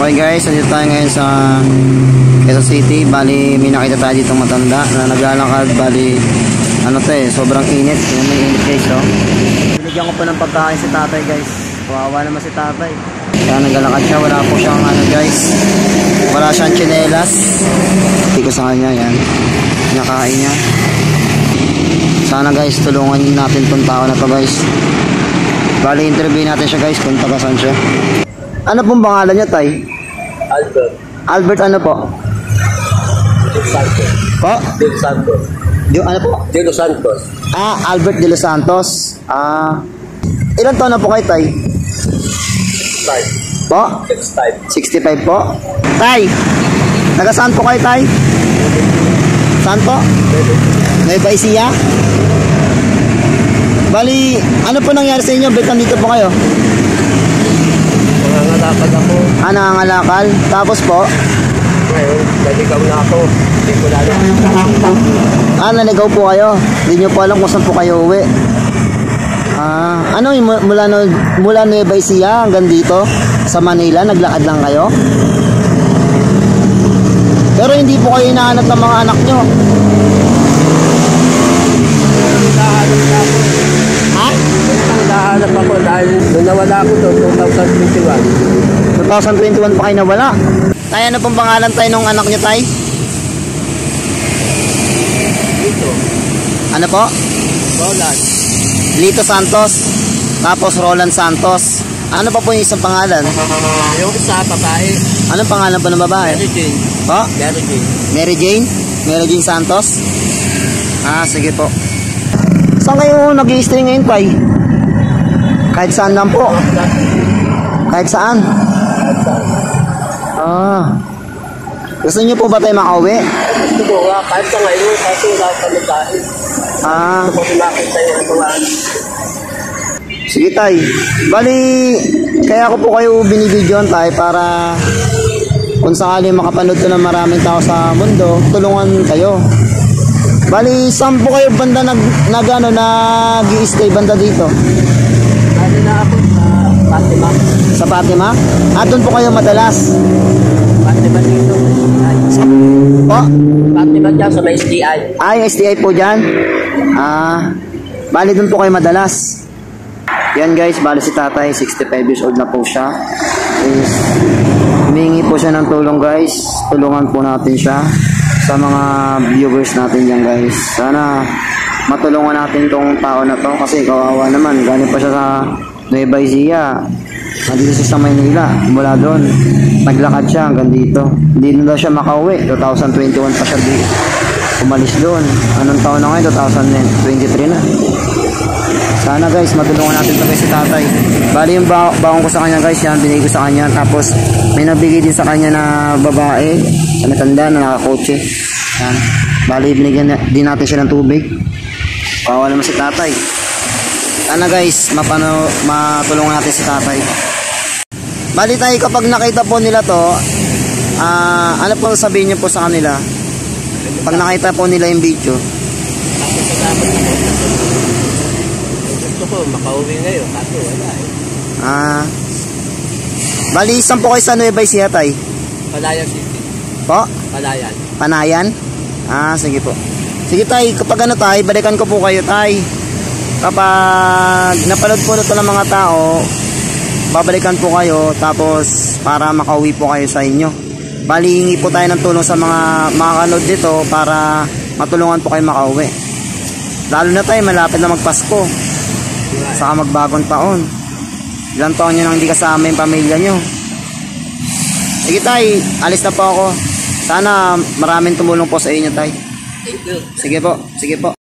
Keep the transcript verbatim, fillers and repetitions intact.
Okay guys, nandito tayo ngayon sa Quezon City. Bali, may nakita tayo dito matanda na naglalakad. Bali, ano to eh, sobrang init. Yan may init guys, oh. Binigyan ko po ng pagkain si tatay guys. Kawawa naman si tatay. Kaya naglalakad siya, wala po siyang ano guys. Wala siyang tsinelas. Hindi ko sa kanya, yan. Nakain niya. Sana guys, tulungan natin tong tao na to guys. Bali, interview natin siya guys kung taga saan siya. Ano pong pangalan niya, tay? Albert. Albert ano po? De Los Santos. Po? De Los Santos. Di, ano po? De Los Santos. Ah, Albert De Los Santos. Ah, ilan taon na po kayo, tay? Type. Po? Six type. sixty-five po. Tay, taga saan po kayo, tay? Saan po? Nueva Ecija? Bali, ano po nangyari sa inyo? Ba't nandito po kayo? Nangangalakal ako. Ah, nangangalakal. Tapos po? Ngayon, naligaw na ako. Hindi ko lalo. Ah, naligaw po kayo. Hindi nyo po alam kung saan po kayo uwi. Ah, ano yung mula, mula Nueva Ecija hanggang dito sa Manila, naglakad lang kayo? Pero hindi po kayo hinahanap ng mga anak nyo. Ha? Nahanap ako dahil nung nawala ako doon, two thousand twenty-one. two thousand twenty-one pa kayo nawala. Tay, ano pong pangalan tayo nung anak nyo, tay? Dito. Ano po? Roland. Lito Santos. Tapos Roland Santos. Ano pa po yung isang pangalan? Yung isa, babae. Anong pangalan po ng babae? Mary Jane. Po? Mary Jane. Mary Jane? Mary Jane Santos? Ah, sige po. Saan kayo nag-i-stay ngayon, tay? Kahit saan lang po. Kahit saan? Ah. Gusto niyo po ba tayo makauwi? Gusto ko nga, kahit sa ngayon, kasi wala kami dahil. Ah. Gusto ko nakita yung mga. Sige, tay. Bali, kaya ko po kayo binibidyoan, tay, para kung sakali makapanood ko ng maraming tao sa mundo, tulungan kayo. Bali, saan po kayo banda nag, nag ano, nag-i-stay banda dito? Ano na ako sa Fatima. Sa Fatima? At doon po kayo madalas? Fatima dito. Po? Fatima dyan sa may S D I. Ay, S T I po dyan? Ah, bali doon po kayo madalas. Yan guys, bali si tatay, sixty-five years old na po siya. Is, humingi po siya ng tulong guys. Tulungan po natin siya sa mga viewers natin dyan guys. Sana matulungan natin tong tao na to kasi kawawa naman. Galing pa siya sa Nueva Ecija. Nandito siya sa Maynila. Mula doon, naglakad siya hanggang dito. Hindi na daw siya makauwi. two thousand twenty-one pa siya dito. Umalis doon. Anong taon na ngayon? two thousand twenty-three na. Sana guys, matulungan natin ito si tatay. Bali yung ba baon ko sa kanya guys, yan, binigay ko sa kanya. Tapos may nabigay din sa kanya na babae, na matanda, na nakakotse. Yan. Bali binigyan din natin siya ng tubig. Kawawa naman si tatay. Sana guys, mapano, matulungan natin si tatay. Bali tayo, kapag nakita po nila to, uh, ano po sabihin niyo po sa kanila? Pag nakita po nila yung video. Gusto ko makauwi ngayon kasi wala eh. Ah. Bali, saan po kayo sa Nueva Ecija, tay? Palayan City. Po? Palayan. Panayan? Ah, sige po. Sige tay, kapag ano tay, balikan ko po kayo tay. Kapag napanood po ito ng mga tao, babalikan po kayo tapos para makauwi po kayo sa inyo. Bali, hingi po tayo ng tulong sa mga makakanood dito para matulungan po kayo makauwi. Lalo na tayo, malapit na magpasko. Saka magbagong taon. Ilang taon nyo nang hindi kasama yung pamilya nyo. Sige tay, alis na po ako. Sana maraming tumulong po sa inyo tay. Thank you. Sige po, sige po.